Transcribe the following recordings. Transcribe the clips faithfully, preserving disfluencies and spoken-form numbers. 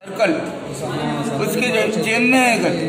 कल उसके जेब में है कल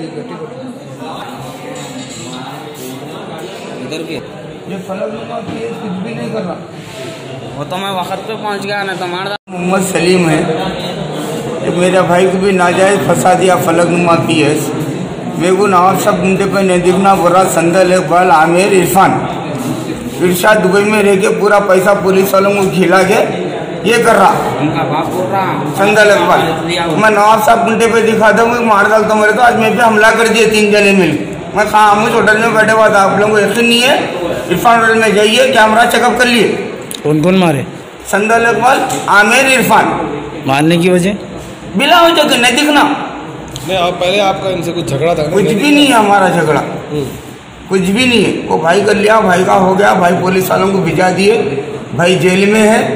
इधर भी ये फलक केस कुछ भी नहीं कर रहा। वो तो मैं वक्त पे पहुंच गया ना। तो मार मोहम्मद सलीम है, एक मेरा भाई को भी नाजायज फंसा दिया फलकनुमा पी एस। मेरे को नवाब साहब घूमते पे नहीं दिखना बोला। संदल इकबाल, आमिर, इरफान, इरशाद दुबई में रह के पूरा पैसा पुलिस वालों को खिला के ये कर रहा। उनका बाप बोल रहा संदल इकबाल, मैं नवाब साहब गुंडे पे दिखाता हूँ, मार डालता हूँ। मेरे तो आज मेरे पे हमला कर दिए तीन जने मिल। मैं खामोश होटल में बैठे हुआ था, आप लोगों को यकीन नहीं है। इरफान होटल में जाइए, कैमरा चेकअप कर लिए। कौन कौन मारे? संदल इकबाल, आमिर, इरफान। मारने की वजह? बिला वजह के नहीं दिखना। नहीं, आप पहले आपका इनसे कुछ झगड़ा था? कुछ भी नहीं है हमारा झगड़ा, कुछ भी नहीं है। वो भाई कर लिया, भाई का हो गया। भाई पुलिस वालों को भिजा दिए, भाई जेल में है,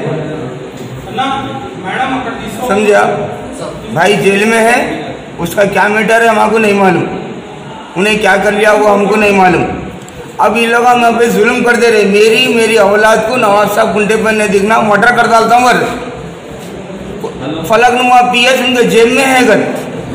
समझा? भाई जेल में है, उसका क्या मैटर है हमको नहीं मालूम। उन्हें क्या कर लिया वो हमको नहीं मालूम। अब ये लोग हम पे जुल्म कर दे रहे। मेरी मेरी औलाद को नवाब साहब गुंडे पर नहीं दिखना, मर्डर कर डालता हूँ। फलकनुमा पी एस उनके जेब में है घर।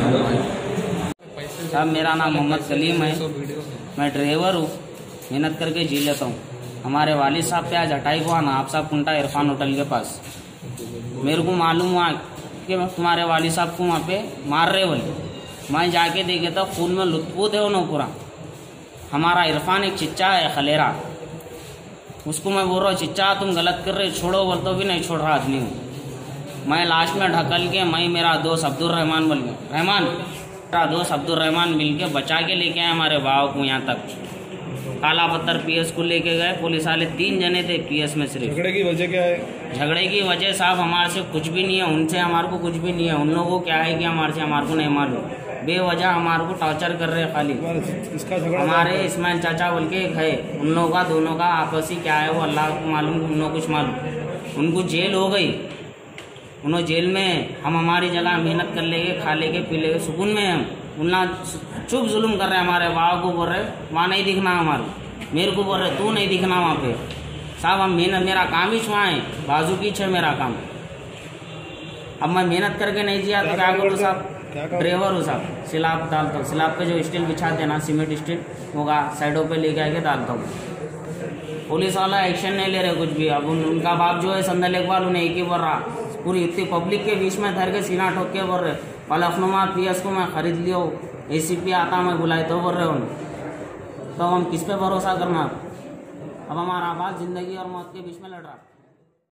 साहब मेरा नाम मोहम्मद सलीम है, मैं ड्राइवर हूँ, मेहनत करके जी लेता हूँ। हमारे वालिद साहब पे आज हटाई को आना, आप साहब कुंटा इरफान होटल के पास। मेरे को मालूम हुआ कि तुम्हारे वालिद साहब को वहाँ पे मार रहे बोले। मैं जाके देखे तो खून में लुत्फूत है उन्होंने पूरा। हमारा इरफान एक चिच्चा है खलेरा, उसको मैं बोल रहा हूँ चिच्चा तुम गलत कर रहे, छोड़ो बोल तो भी नहीं छोड़ रहा आदमी हूँ। मैं लास्ट में ढकल के मैं मेरा दोस्त अब्दुल रहमान बोल के रहमान मेरा दोस्त अब्दुल रहमान मिल के बचा के लेके आए हमारे भाव को यहाँ तक। काला पत्थर पीएस को लेके गए पुलिस वाले, तीन जने थे पीएस में सिर्फ। झगड़े की वजह क्या है? झगड़े की वजह साहब हमारे से कुछ भी नहीं है, उनसे हमारे को कुछ भी नहीं है। उन लोगों को क्या है कि हमारे से हमारे को नहीं मालूम, बेवजह हमारे को टॉर्चर कर रहे हैं खाली। इसका झगड़ा हमारे इस्माइल चाचा बोल के एक है, उन लोगों का दोनों का आपसी क्या है वो अल्लाह को मालूम, उन लोगों कुछ मालूम। उनको जेल हो गई, उन्होंने जेल में, हम हमारी जगह मेहनत कर लेंगे, खा लेंगे, पी लेंगे, सुकून में हम। उन्ना चुप जुल्म कर रहे हैं हमारे बाबा को, बोल रहे वहाँ नहीं दिखना हमारे, मेरे को बोल रहे तू नहीं दिखना वहाँ पे। साहब हम मेहनत, मेरा काम ही छुआ है, बाजू की छे मेरा काम। अब मैं मेहनत करके नहीं जिया तो क्या करूँ साहब? ड्राइवर हूँ साहब, सिलाब डालता हूँ। सिलाब पे जो स्टील बिछाते हैं ना, सीमेंट स्टील, होगा साइडों पे लेके आके डालता हूँ। पुलिस वाला एक्शन नहीं ले रहे कुछ भी। अब उन, उनका बाप जो है संदल इकबाल, उन्हें एक ही बोल रहा, पूरी इतनी पब्लिक के बीच में धर के सीना ठोक के बोल रहे फलकनुमा पीएस को मैं खरीद लियो, एसीपी आता मैं बुलाए तो बोल रहे उन। तो हम किस पे भरोसा करना? अब हमारा बात जिंदगी और मौत के बीच में लड़ रहा।